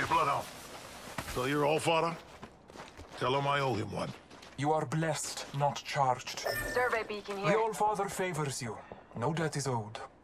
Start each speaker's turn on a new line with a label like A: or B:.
A: Bloodhound. Tell your old father. Tell him I owe him one.
B: You are blessed, not charged.
C: Survey beacon
B: The
C: here.
B: All-Father favors you. No debt is owed.